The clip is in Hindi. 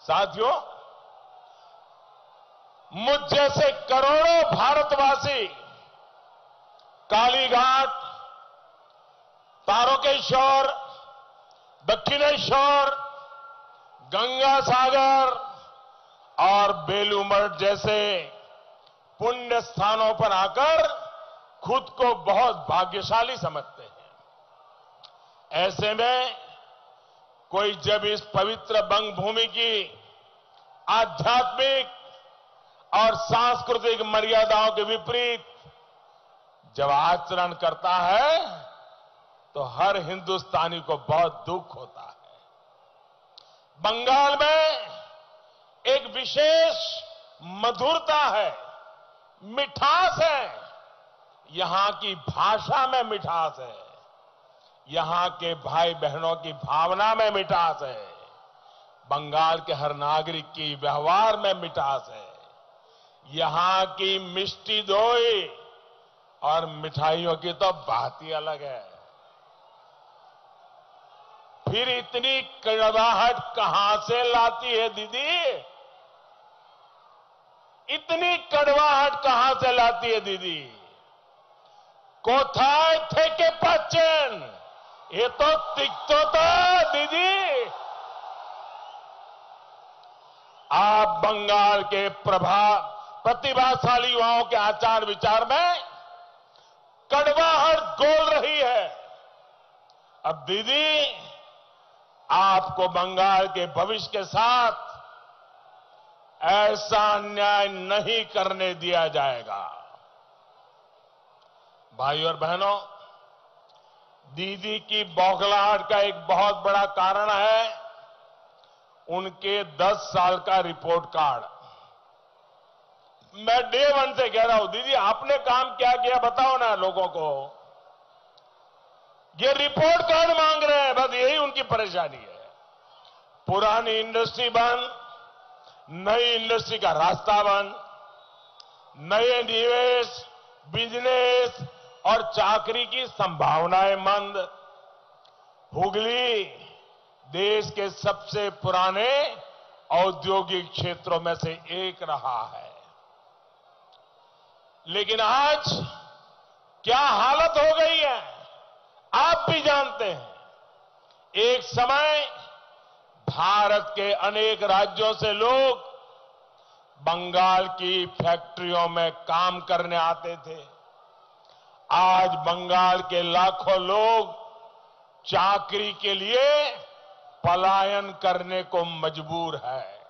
साथियों, मुझ जैसे करोड़ों भारतवासी कालीघाट, तारकेश्वर, दक्षिणेश्वर, गंगा सागर और बेलूमठ जैसे पुण्य स्थानों पर आकर खुद को बहुत भाग्यशाली समझते हैं। ऐसे में कोई जब इस पवित्र बंग भूमि की आध्यात्मिक और सांस्कृतिक मर्यादाओं के विपरीत जब आचरण करता है तो हर हिंदुस्तानी को बहुत दुख होता है। बंगाल में एक विशेष मधुरता है, मिठास है। यहां की भाषा में मिठास है, यहां के भाई बहनों की भावना में मिठास है, बंगाल के हर नागरिक की व्यवहार में मिठास है, यहां की मिष्टी दोई और मिठाइयों की तो बात ही अलग है। फिर इतनी कड़वाहट कहां से लाती है दीदी? इतनी कड़वाहट कहां से लाती है दीदी? कोथाय थे के पाचन, ये तो तिक्तो था दीदी। आप बंगाल के प्रतिभाशाली युवाओं के आचार विचार में कड़वाहट घोल रही है। अब दीदी, आपको बंगाल के भविष्य के साथ ऐसा अन्याय नहीं करने दिया जाएगा। भाई और बहनों, दीदी की बौखलाहट का एक बहुत बड़ा कारण है उनके 10 साल का रिपोर्ट कार्ड। मैं डे 1 से कह रहा हूं, दीदी आपने काम क्या किया बताओ ना लोगों को। ये रिपोर्ट कार्ड मांग रहे हैं, बस यही उनकी परेशानी है। पुरानी इंडस्ट्री बंद, नई इंडस्ट्री का रास्ता बंद, नए निवेश, बिजनेस और चाकरी की संभावनाएं मंद। हुगली देश के सबसे पुराने औद्योगिक क्षेत्रों में से एक रहा है, लेकिन आज क्या हालत हो गई है आप भी जानते हैं। एक समय भारत के अनेक राज्यों से लोग बंगाल की फैक्ट्रियों में काम करने आते थे। आज बंगाल के लाखों लोग चाकरी के लिए पलायन करने को मजबूर है।